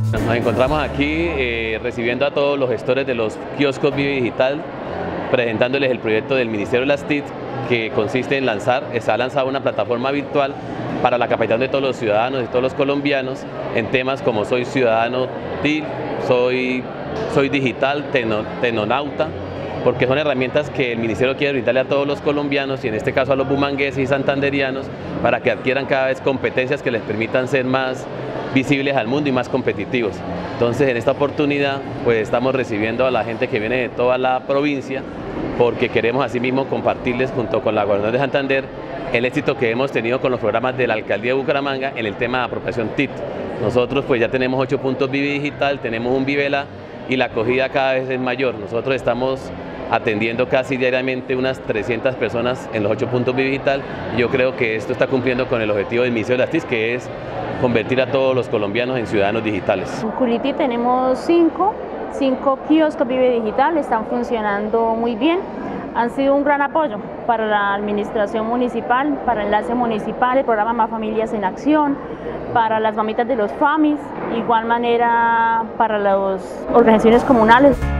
Nos encontramos aquí recibiendo a todos los gestores de los kioscos Vive Digital, presentándoles el proyecto del Ministerio de las TIC, que consiste en se ha lanzado una plataforma virtual para la capacitación de todos los ciudadanos, de todos los colombianos, en temas como soy ciudadano TIC, soy digital, tecnonauta, porque son herramientas que el Ministerio quiere brindarle a todos los colombianos y en este caso a los bumangueses y santanderianos para que adquieran cada vez competencias que les permitan ser más visibles al mundo y más competitivos. Entonces en esta oportunidad pues estamos recibiendo a la gente que viene de toda la provincia porque queremos asimismo compartirles junto con la Gobernación de Santander el éxito que hemos tenido con los programas de la Alcaldía de Bucaramanga en el tema de apropiación TIC. Nosotros pues ya tenemos 8 puntos Vive Digital, tenemos un Vivela y la acogida cada vez es mayor. Nosotros estamos atendiendo casi diariamente unas 300 personas en los 8 puntos Vive Digital y yo creo que esto está cumpliendo con el objetivo del Ministerio de las TIC, que es convertir a todos los colombianos en ciudadanos digitales. En Culiti tenemos cinco kioscos Vive Digital, están funcionando muy bien. Han sido un gran apoyo para la administración municipal, para el enlace municipal, el programa Más Familias en Acción, para las mamitas de los FAMIS, igual manera para las organizaciones comunales.